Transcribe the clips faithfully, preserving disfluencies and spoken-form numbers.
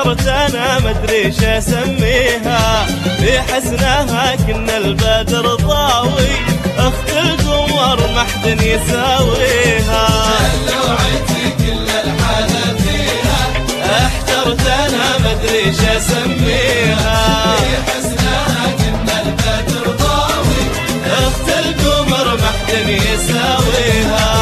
احترت انا مدري ش اسميها، في حسنها كنا البدر ضاوي، اخت القمر ما حد يساويها. دلوعتي كل الحالة فيها، احترت انا مدري ش اسميها، في حسنها كنا البدر ضاوي، اخت القمر ما حد يساويها.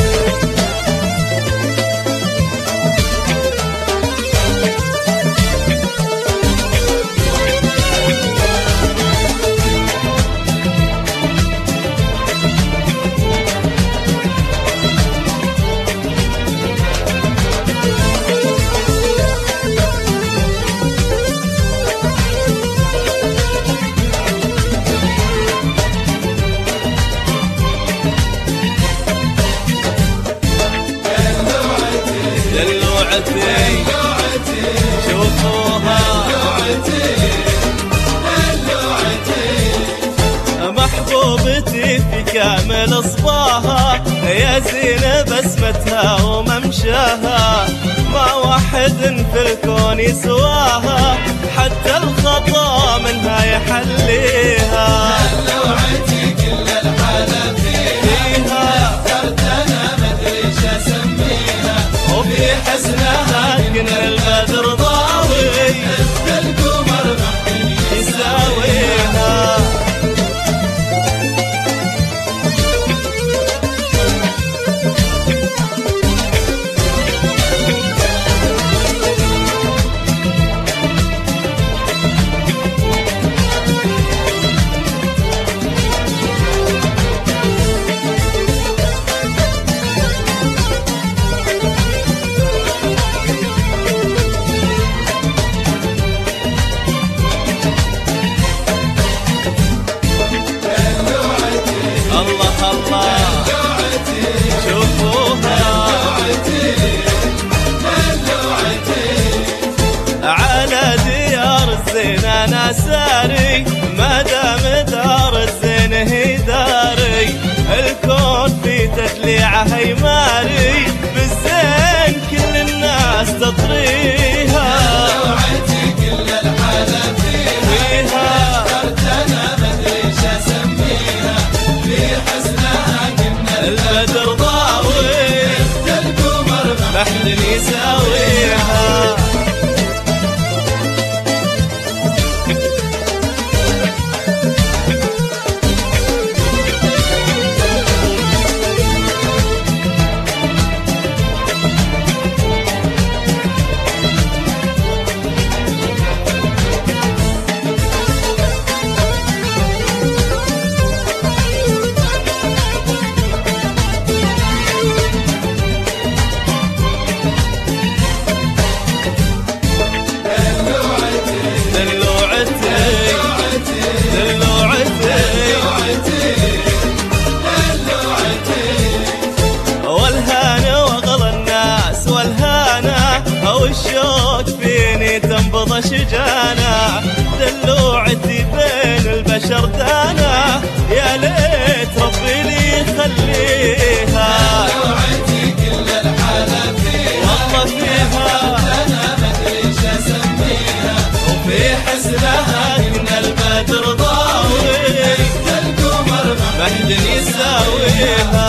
دلوعتي شوفوها محبوبتي في كامل صباها، يا زين بسمتها وممشاها، ما واحد في الكون يسواها، حتى الخطا منها يحليها. دلوعتي كل الحالة فيها، اخترت انا مدري ش اسميها، وفي حسنها كنا البدر ضاوي، اخت القمر ما حد يساويها. الله الله شوفوها على ديار الزين انا ساري، ما دام دار الزين هي داري، الكون في تدليعه يماري، بالزين كل الناس تطريها. دلوعتي كل الحالة فيها، اخترت انا مدري ش اسميها، في حسنها كنا البدر ضاوي، اخت القمر ما حد يساويها. والشوق فيني تنبض شجانا، دلوعتي بين البشر دانا، يا ليت ربي لي يخليها. دلوعتي كل الحالة فيها، والله فيها انا مدري ش اسميها، وفي حسنها كنا البدر ضاوي، اخت القمر ما حد يساويها.